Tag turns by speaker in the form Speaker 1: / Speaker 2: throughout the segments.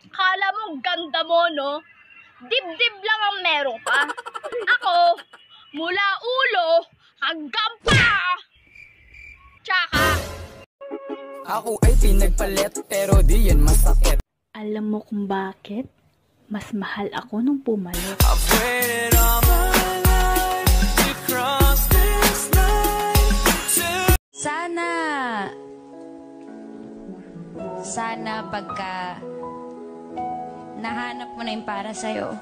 Speaker 1: Kala mo ganda mo, no? Dibdib lang ang meron ka. Ako, mula ulo hanggang pa. Tsaka,
Speaker 2: ako ay pinagpalit pero di yan masakit.
Speaker 3: Alam mo kung bakit? Mas mahal ako nung pumalo.
Speaker 2: I've waited all my life to cross this line.
Speaker 4: Sana pagka nahanap mo na yung para sa'yo.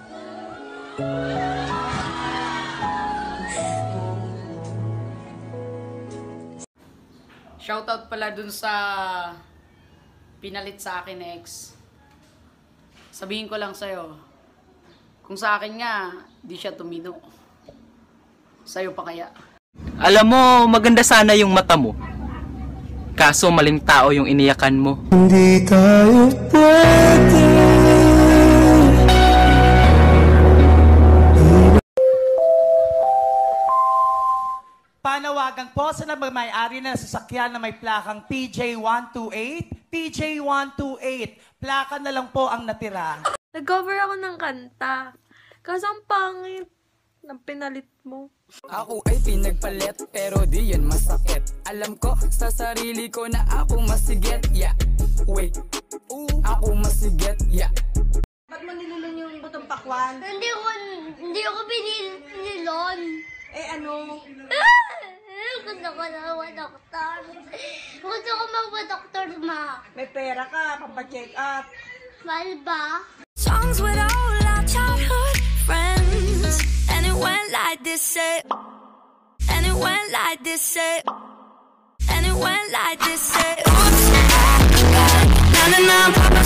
Speaker 5: Shoutout pala dun sa pinalit sa akin ex. Sabihin ko lang sa'yo, kung sa akin nga, di siya tumino. Sa'yo pa kaya?
Speaker 6: Alam mo, maganda sana yung mata mo. Kaso maling tao yung iniyakan mo.
Speaker 2: Hindi tayo pwede.
Speaker 7: Panawagan po sa may-ari na sasakyan na may plakang PJ128. PJ128. Plaka na lang po ang natira.
Speaker 8: Nag-cover ako ng kanta. Kaso ang pangit ng pinalit mo.
Speaker 2: Ako ay pinagpalit pero di yan masakit. Alam ko sa sarili ko na ako masigit. Yeah, wait, ako masigit. Yeah.
Speaker 9: Ba't mo nilulon yung butong pakwan?
Speaker 1: hindi ko binilon.
Speaker 9: Eh ano?
Speaker 1: Gusto ko na mag-doktor. Gusto ko mag-doktor, ma.
Speaker 9: May pera ka, pampacheck up.
Speaker 1: Mahal ba?
Speaker 10: Songs with all our childhood friends. And it went like this, and it went like this, and it went like this, oops, na na na.